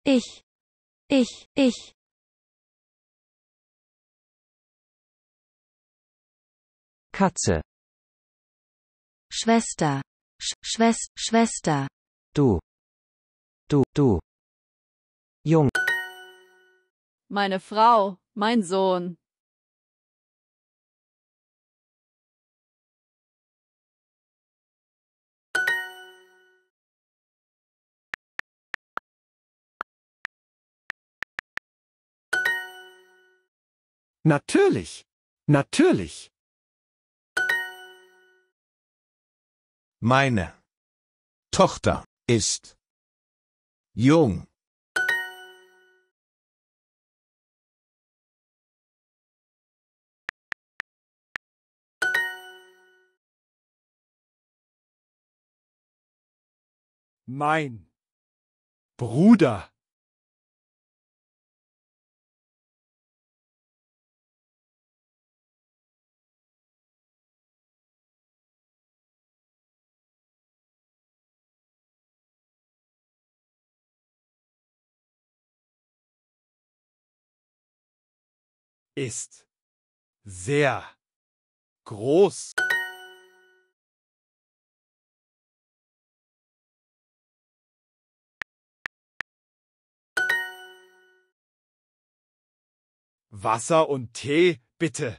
Ich. Katze. Schwester. Schwester. Du. Jung. Meine Frau, mein Sohn. Natürlich. Meine Tochter ist jung. Mein Bruder. Ist sehr groß. Wasser und Tee, bitte.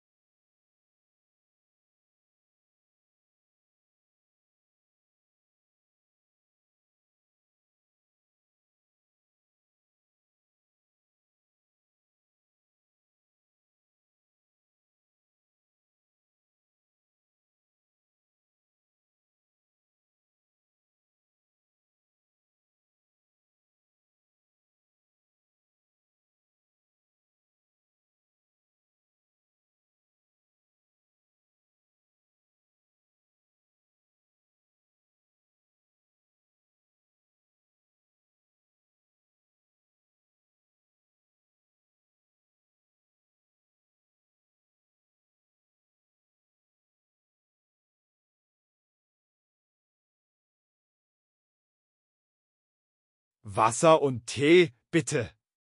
Wasser und Tee, bitte.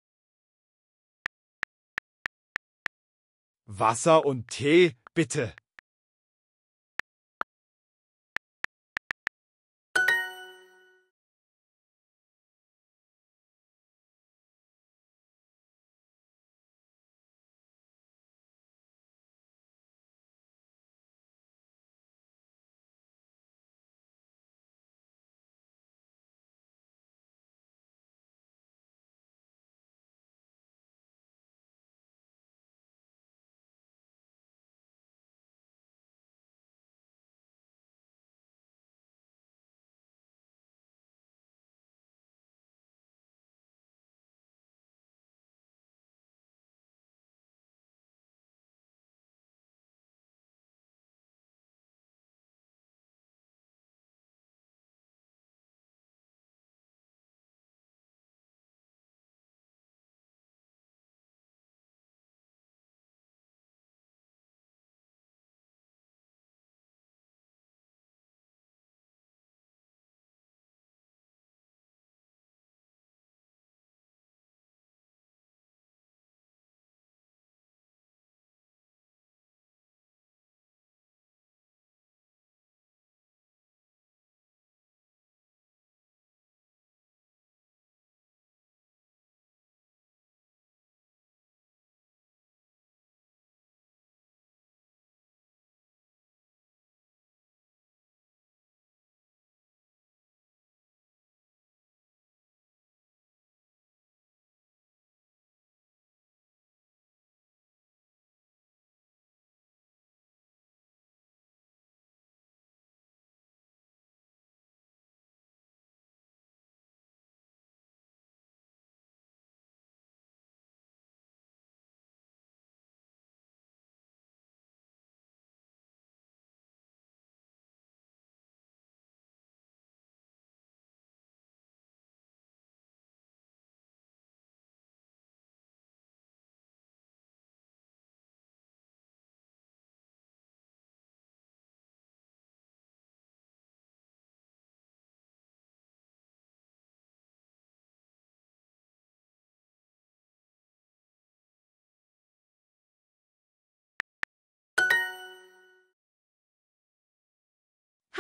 Wasser und Tee, bitte.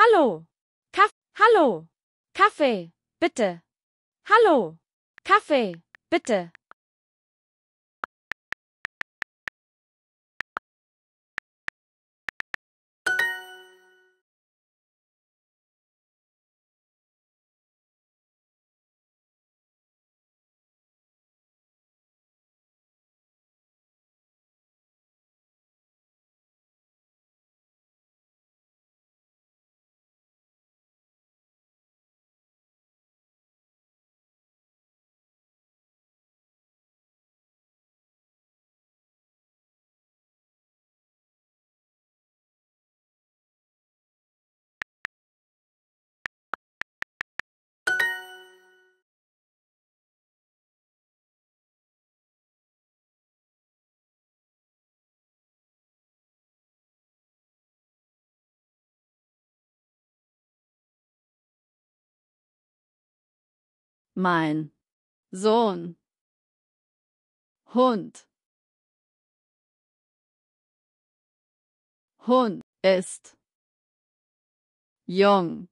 Hallo. Hallo. Kaffee, bitte. Hallo. Kaffee, bitte. Mein Sohn. Hund. Hund ist jung.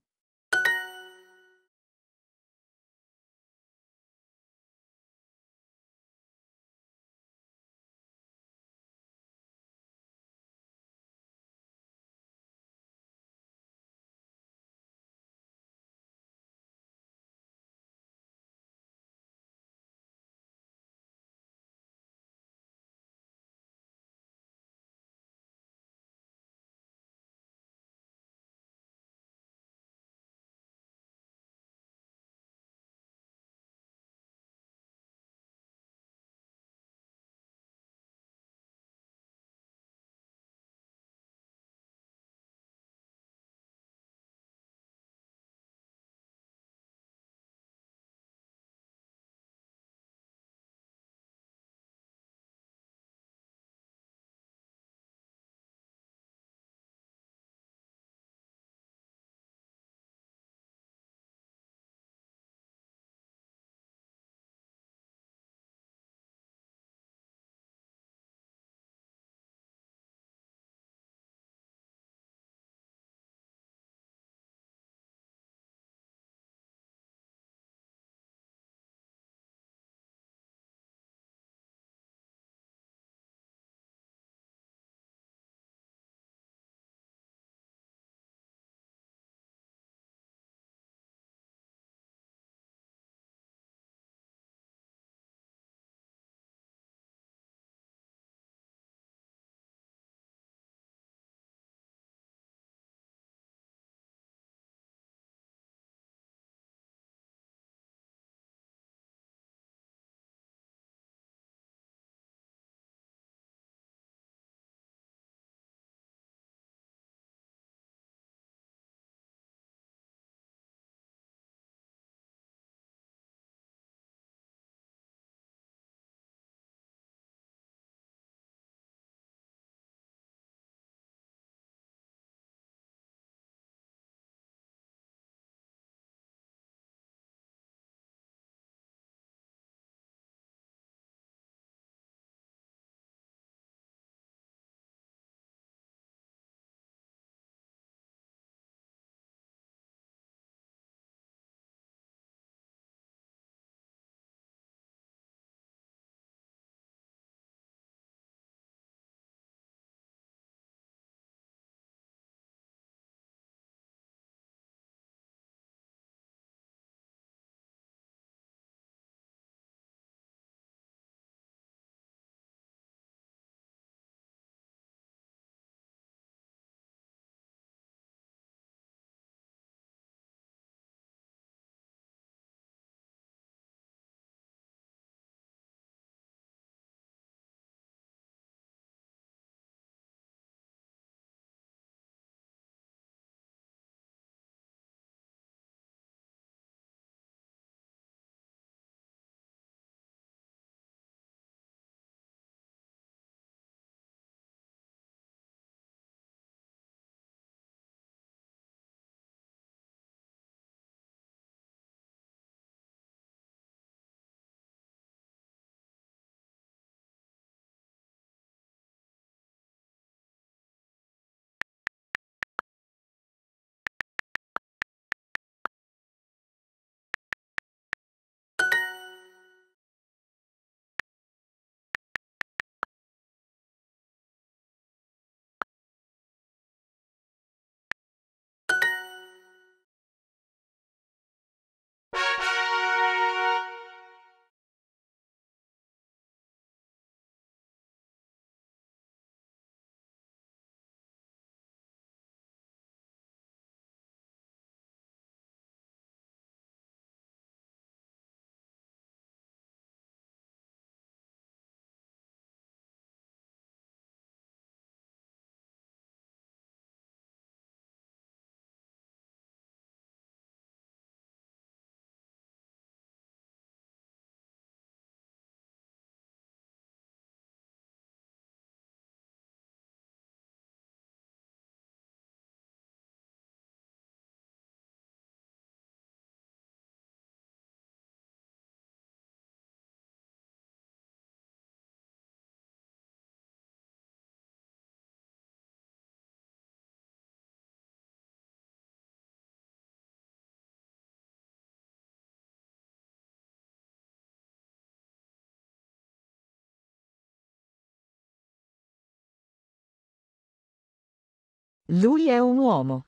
Lui è un uomo.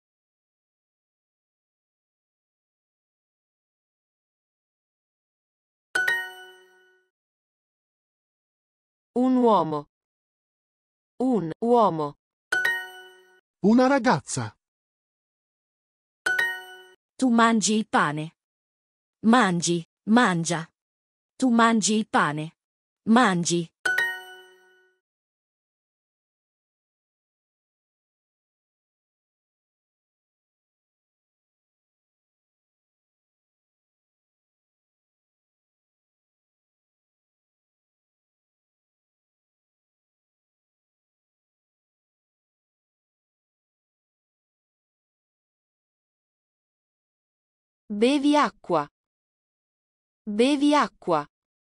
Un uomo. Un uomo. Una ragazza. Tu mangi il pane. Mangi, mangia. Tu mangi il pane. Mangi. Bevi acqua. Bevi acqua.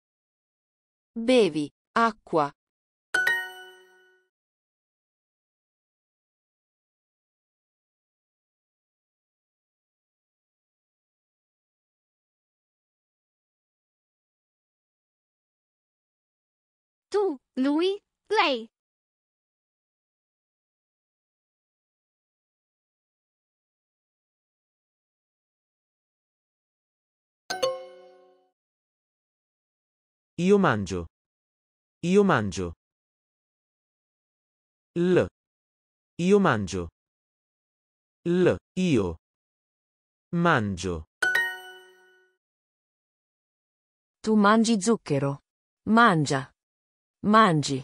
Bevi acqua. Tu, lui, lei. Io mangio. Io mangio. L. Io mangio. L. Io. Mangio. Tu mangi zucchero. Mangia. Mangi.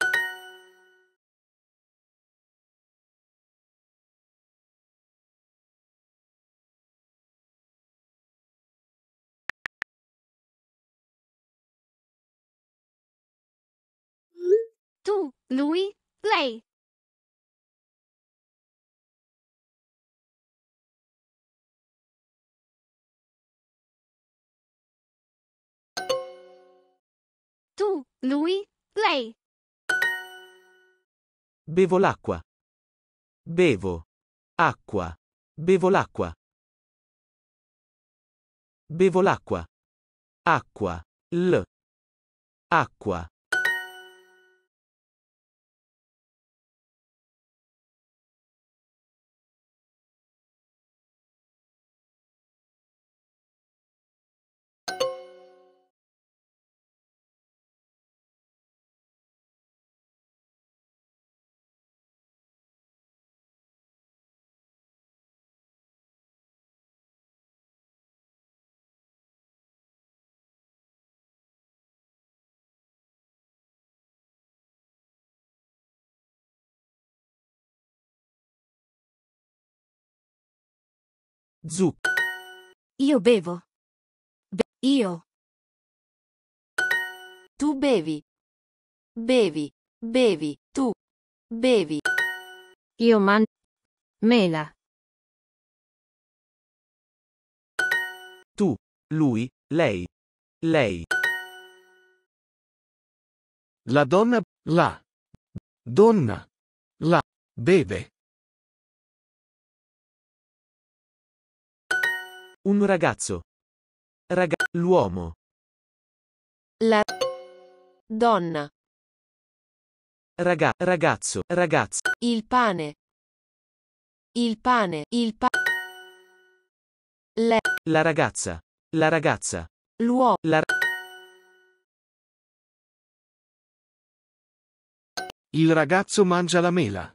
Tu, lui, lei. Tu, lui, lei. Bevo l'acqua. Bevo. Acqua. Bevo l'acqua. Bevo l'acqua. Acqua. L. Acqua. Zuc. Io bevo. Io. Tu bevi. Bevi. Bevi. Tu. Bevi. Io mangio. Mela. Tu. Lui. Lei. Lei. La donna. La. Donna. La. Beve. Un ragazzo. L'uomo. La donna. Ragazzo. Ragazza. Il pane. Il pane. Il La ragazza. La ragazza. l'uomo. La. Il ragazzo mangia la mela.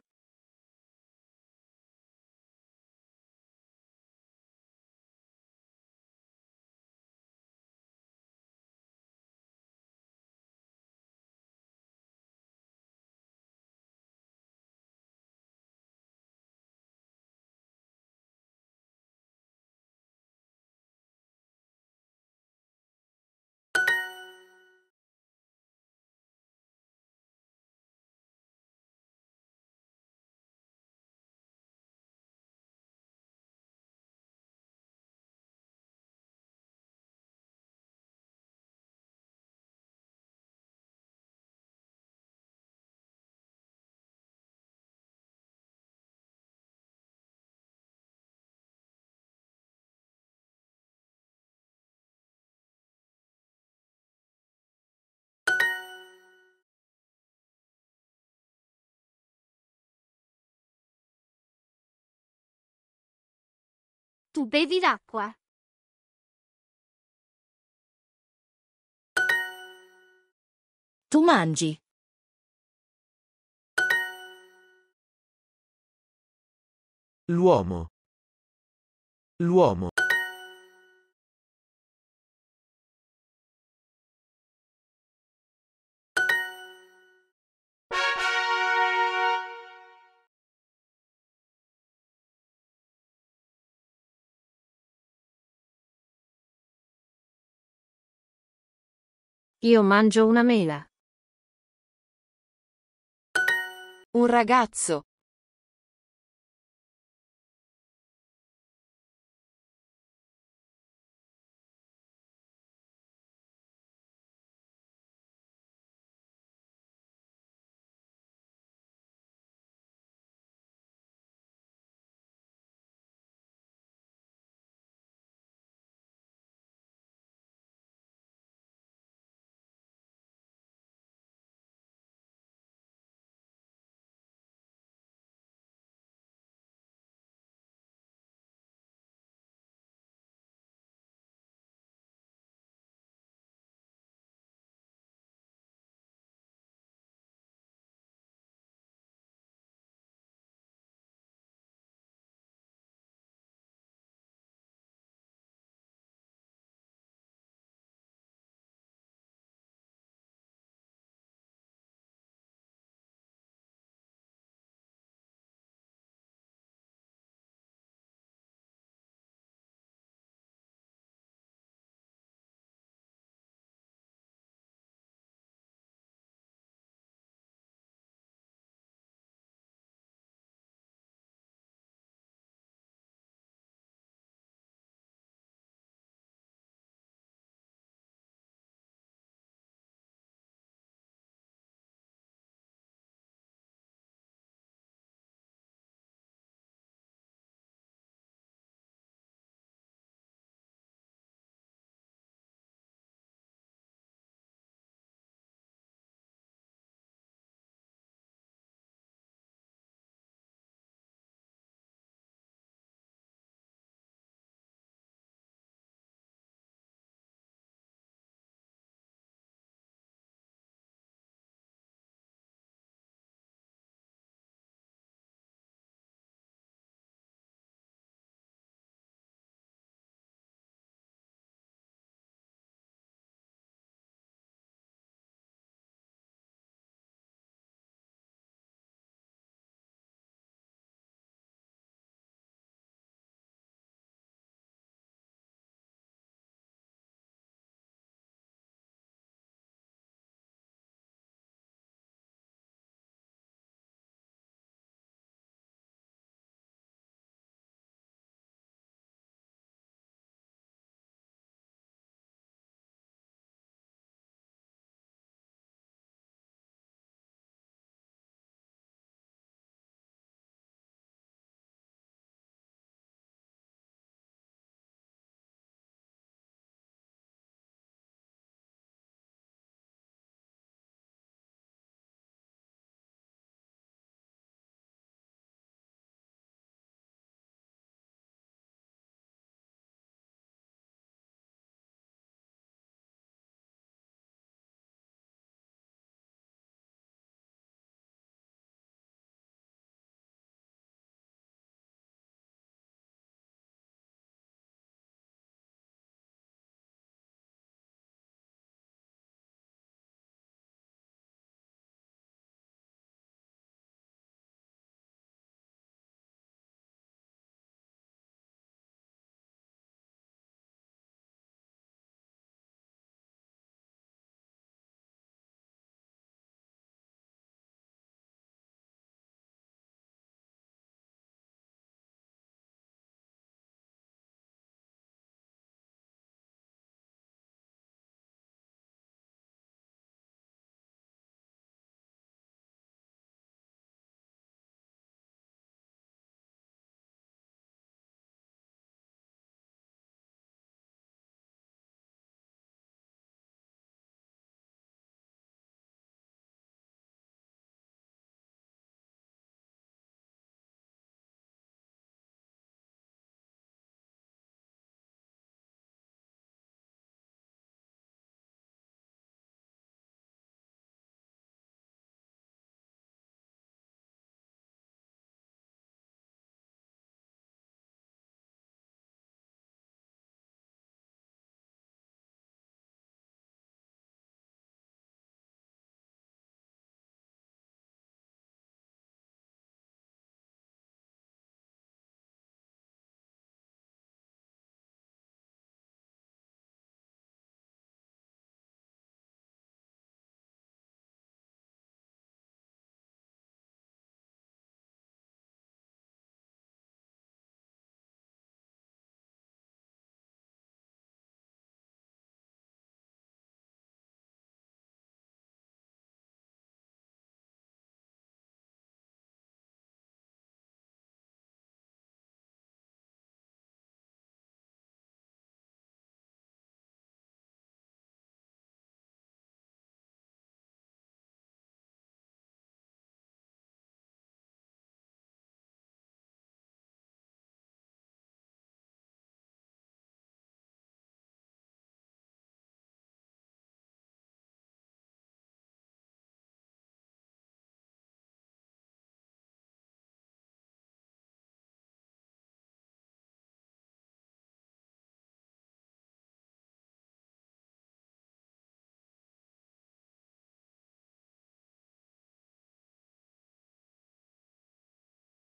Tu bevi l'acqua. Tu mangi. L'uomo. L'uomo. Io mangio una mela. Un ragazzo.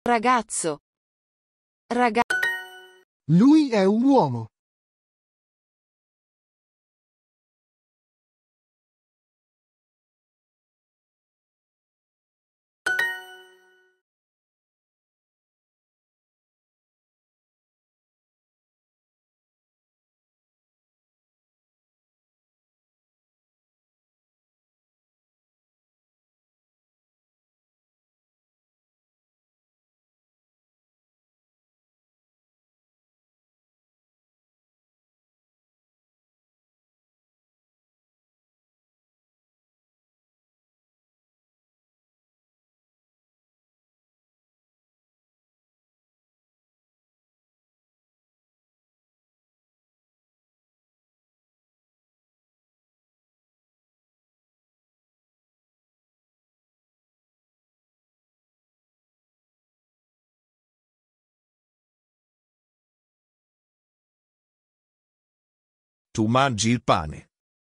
Ragazzo. Lui è un uomo. Tu mangi il pane.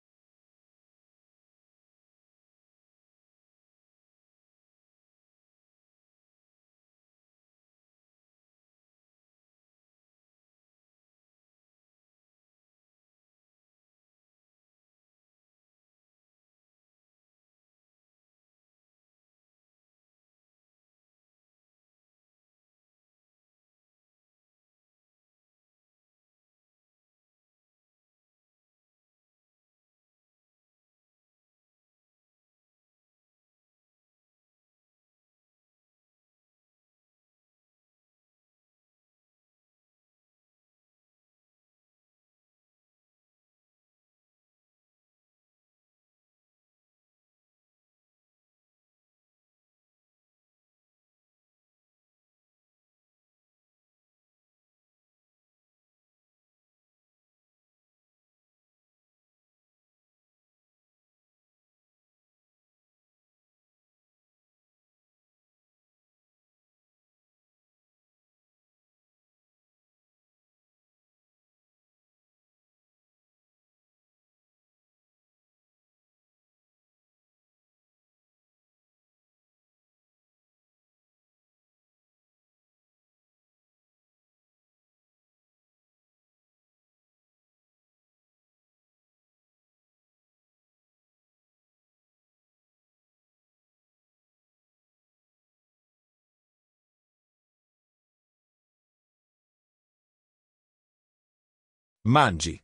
Mangi.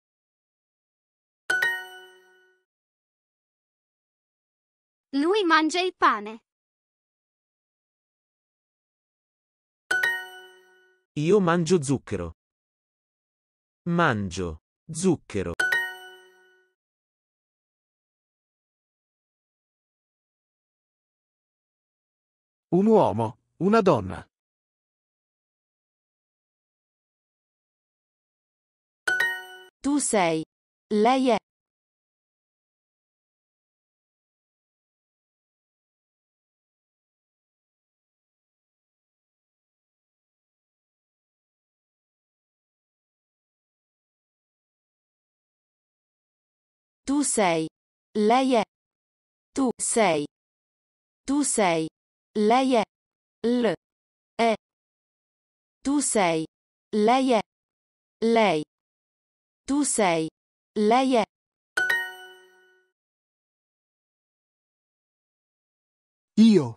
Lui mangia il pane. Io mangio zucchero. Mangio zucchero. Un uomo, una donna. Tu sei. Lei è. Tu sei. Lei è. Tu sei. Tu sei. Lei è. L. È. Tu sei. Lei è. Lei. Tu sei. Lei è. Io.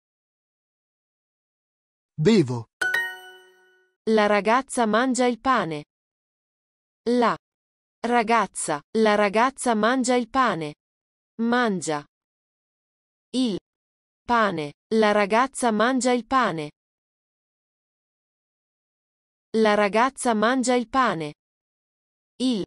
Bevo. La ragazza mangia il pane. La ragazza. La ragazza mangia il pane. Mangia. Il pane. La ragazza mangia il pane. La ragazza mangia il pane. Il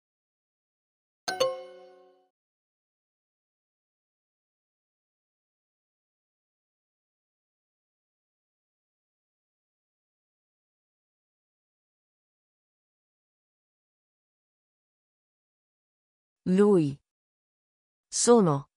Lui. Sono.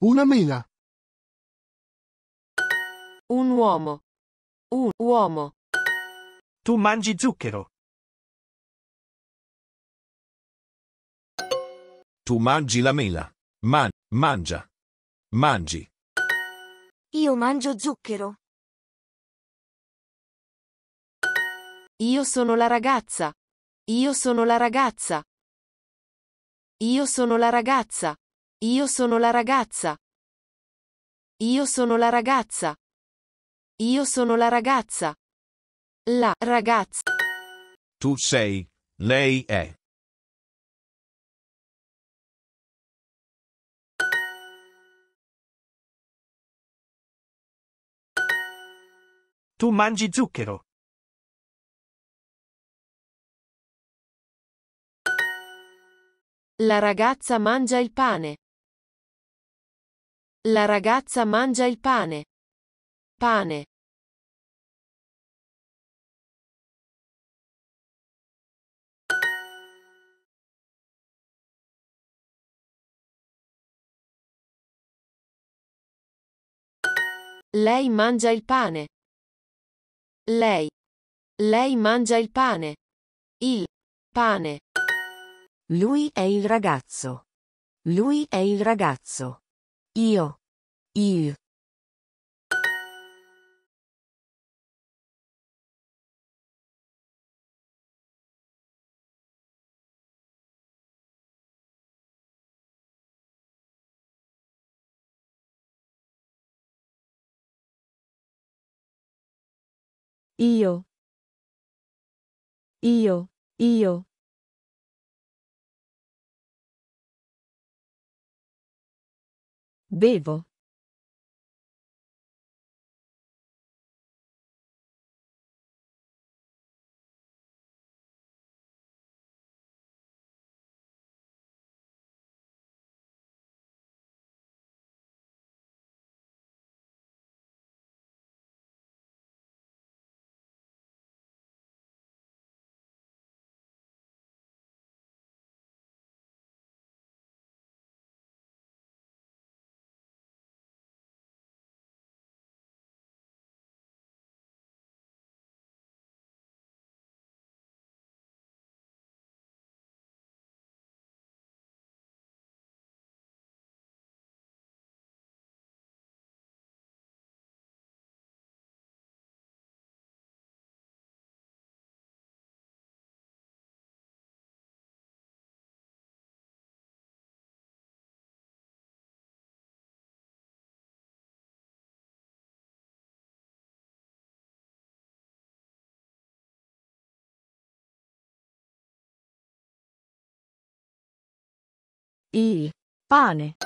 Una mela. Un uomo. Un uomo. Tu mangi zucchero. Tu mangi la mela. Mangia. Mangi. Io mangio zucchero. Io sono la ragazza. Io sono la ragazza. Io sono la ragazza. Io sono la ragazza. Io sono la ragazza. Io sono la ragazza. La ragazza. Tu sei. Lei è. Tu mangi zucchero. La ragazza mangia il pane. La ragazza mangia il pane. Pane. Lei mangia il pane. Lei. Lei mangia il pane. Il pane. Lui è il ragazzo. Lui è il ragazzo. Io. Il. Io. Io. Io. Bevo. Il pane.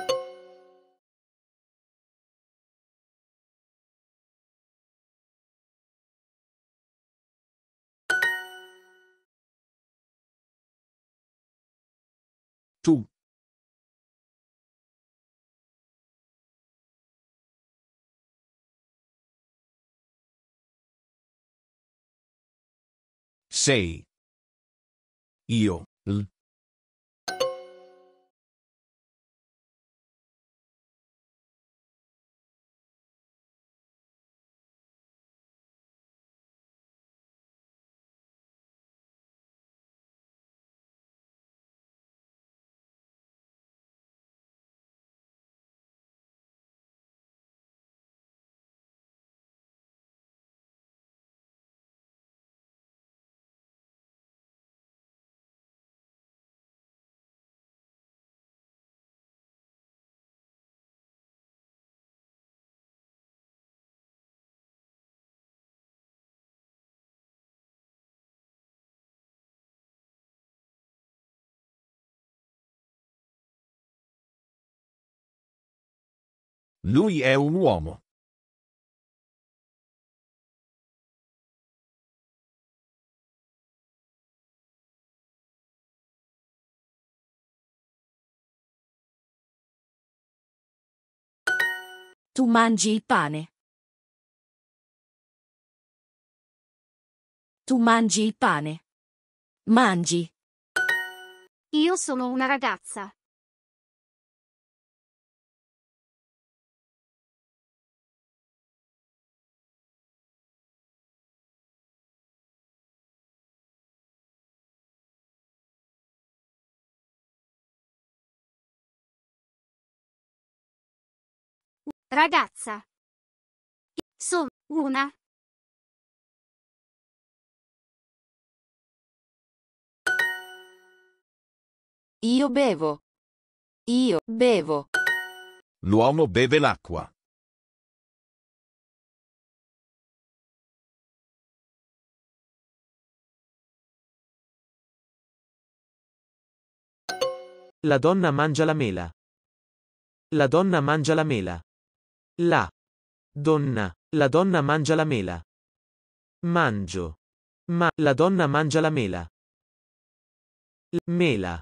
Tu. Sei. Io. Lui è un uomo. Tu mangi il pane. Tu mangi il pane. Mangi. Io sono una ragazza. Ragazza. Sono una. Io bevo. Io bevo. L'uomo beve l'acqua. La donna mangia la mela. La donna mangia la mela. La donna. La donna mangia la mela. Mangio. La donna mangia la mela. Mela.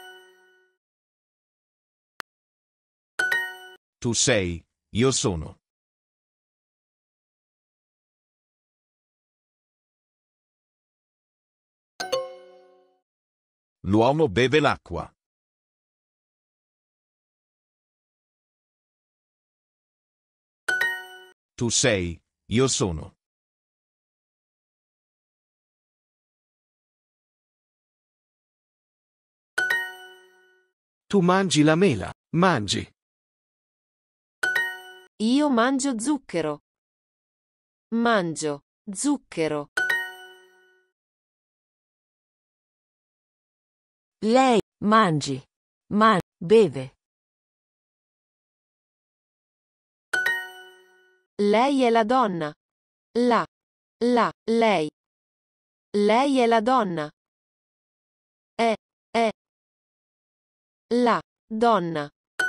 Tu sei, io sono. L'uomo beve l'acqua. Tu sei, io sono. Tu mangi la mela. Mangi. Io mangio zucchero. Mangio zucchero. Lei mangi. Beve. Lei è la donna. Lei. Lei è la donna. È la donna.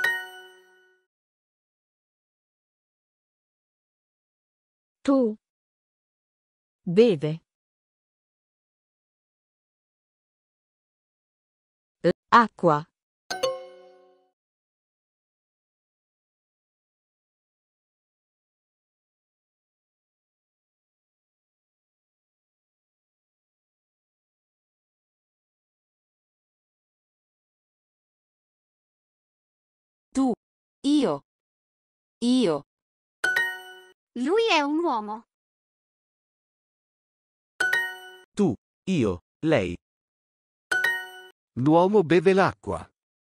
Tu. Beve. Acqua. Tu. Io. Lui è un uomo. Tu. Io. Lei. L'uomo beve l'acqua.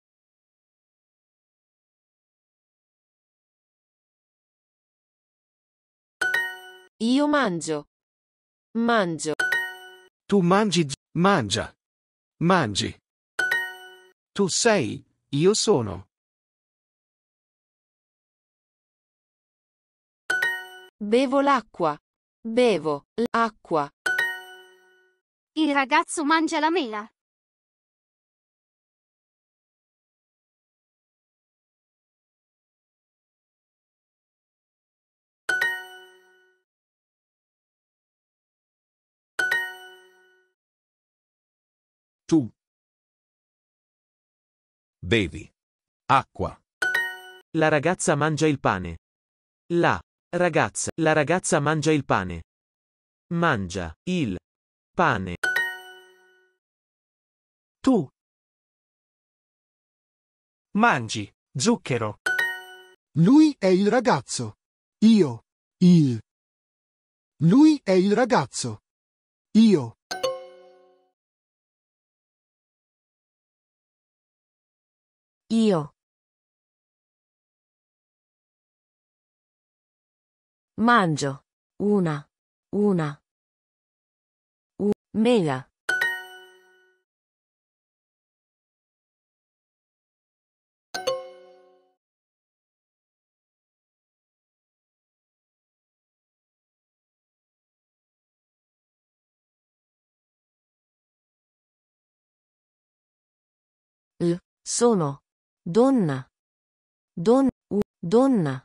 Io mangio. Mangio. Tu mangi. Mangia. Mangi. Tu sei, io sono. Bevo l'acqua. Bevo l'acqua. Il ragazzo mangia la mela. Tu bevi acqua. La ragazza mangia il pane. La ragazza mangia il pane. Mangia il pane. Tu. Mangi. Zucchero. Lui è il ragazzo. Io. Il. Lui è il ragazzo. Io. Io. Mangio. Una. Mela. Sono. Donna. Donna.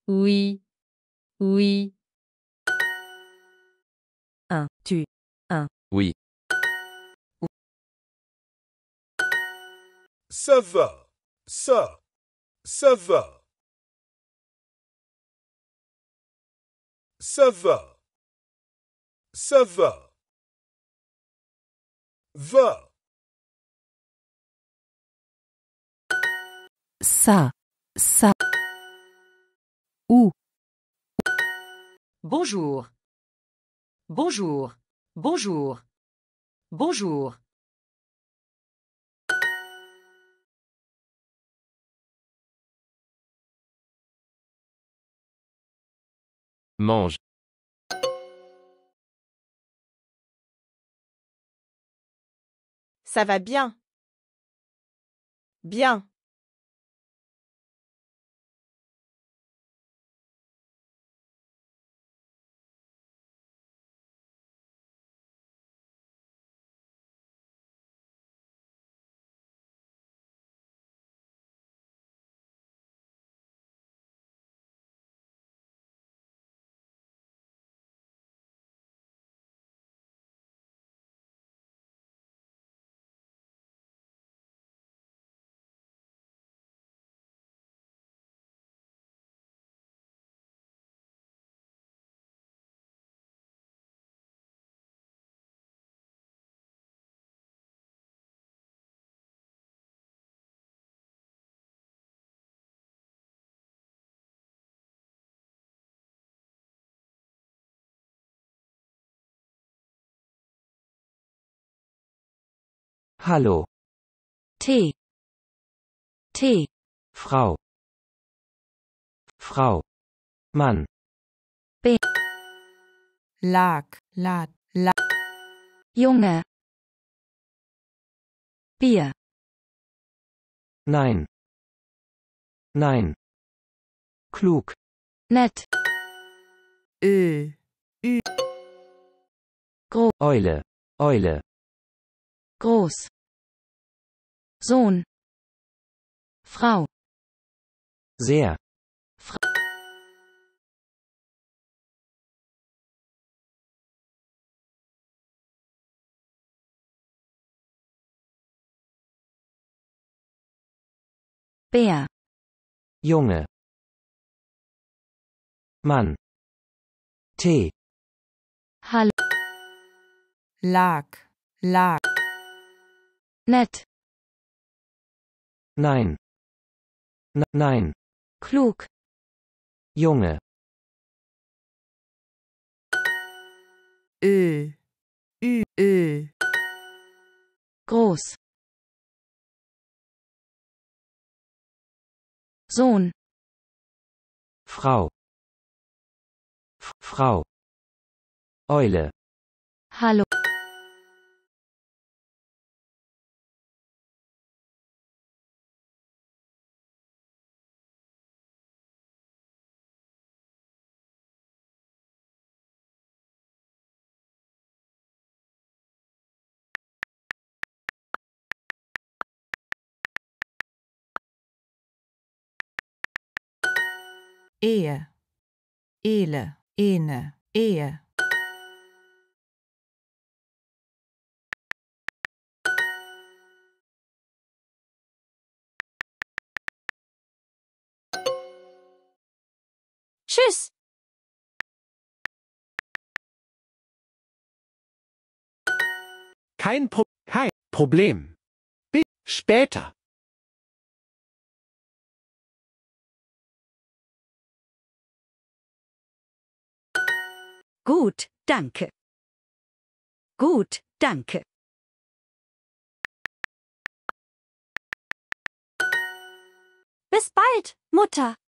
Oui. Oui. Tu. Oui. Ça va. Ça va. Ça va. Ça va. Va. Ça. Où. Bonjour. Bonjour. Bonjour. Bonjour. Mange. Ça va bien. Bien. Hallo. Tee. Tee. Frau. Mann. Lad. Junge. Bier. Nein. Klug. Nett. Eule. Groß. Sohn. Frau. Sehr. Bär. Junge. Mann. Tee. Hallo. Lag. Nett. Nein. Nein. Klug. Junge. Groß. Sohn. Frau. Eule. Hallo. Ehe. Ehe. Tschüss. Kein Problem. Bis später. Gut, danke. Gut, danke. Bis bald, Mutter.